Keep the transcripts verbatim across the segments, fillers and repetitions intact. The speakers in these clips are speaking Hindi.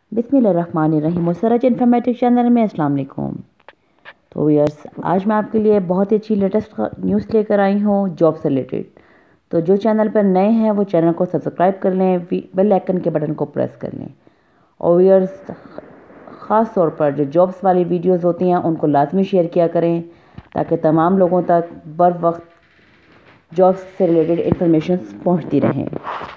बिस्मिल्लाहिर्रहमानिर्रहीम। सरज इन्फॉर्मेटिव चैनल में अस्सलाम वालेकुम। तो व्यूअर्स, आज मैं आपके लिए बहुत ही अच्छी लेटेस्ट न्यूज़ लेकर आई हूँ जॉब से रिलेटेड। तो जो चैनल पर नए हैं वो चैनल को सब्सक्राइब कर लें, बेल आइकन के बटन को प्रेस कर लें। और व्यूअर्स, ख़ास तौर पर जो जॉब्स वाली वीडियोस होती हैं उनको लाजमी शेयर किया करें ताकि तमाम लोगों तक बर वक्त जॉब्स से रिलेटेड इंफॉर्मेशन पहुँचती रहें।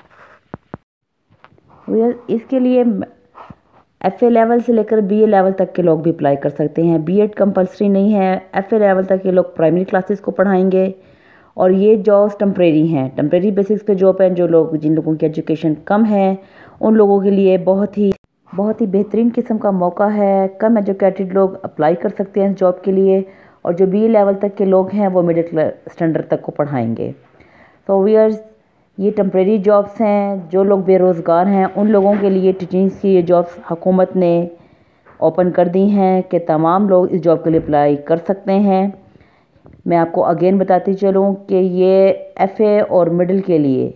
व्यूअर्स, इसके लिए एफ़ ए लेवल से लेकर बी ए लेवल तक के लोग भी अप्लाई कर सकते हैं। बी एड कंपल्सरी नहीं है। एफ़ ए लेवल तक के लोग प्राइमरी क्लासेस को पढ़ाएंगे और ये जॉब्स टेम्परेरी हैं, टेम्परेरी बेसिस पे जॉब हैं। जो लोग जिन लोगों की एजुकेशन कम है उन लोगों के लिए बहुत ही बहुत ही बेहतरीन किस्म का मौका है। कम एजुकेटेड लोग अप्लाई कर सकते हैं जॉब के लिए और जो बी ए लेवल तक के लोग हैं वो मिडिल स्टैंडर्ड तक को पढ़ाएंगे। तो व्यूअर्स, ये टेम्प्रेरी जॉब्स हैं। जो लोग बेरोज़गार हैं उन लोगों के लिए टीचिंग्स की ये जॉब्स हुकूमत ने ओपन कर दी हैं कि तमाम लोग इस जॉब के लिए अप्लाई कर सकते हैं। मैं आपको अगेन बताती चलूँ कि ये एफ़ ए और मिडिल के लिए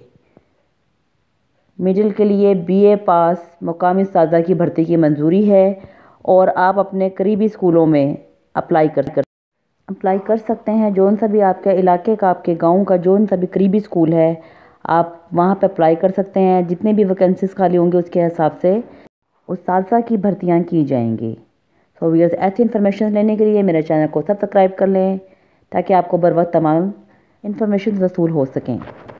मिडिल के लिए बी ए पास मुकामी उस्तादा की भर्ती की मंजूरी है और आप अपने करीबी स्कूलों में अप्लाई कर कर अप्लाई कर सकते हैं। जौन सा भी आपके इलाके का, आपके गांव का जौन सा भी करीबी स्कूल है, आप वहां पर अप्लाई कर सकते हैं। जितने भी वैकेंसीज खाली होंगे उसके हिसाब से उस्तादा की भर्तियां की जाएंगी। सो व्यूअर्स, ऐसी इन्फॉर्मेशन लेने के लिए मेरे चैनल को सब्सक्राइब कर लें ताकि आपको बर वक्त तमाम इन्फॉर्मेशन वसूल हो सकें।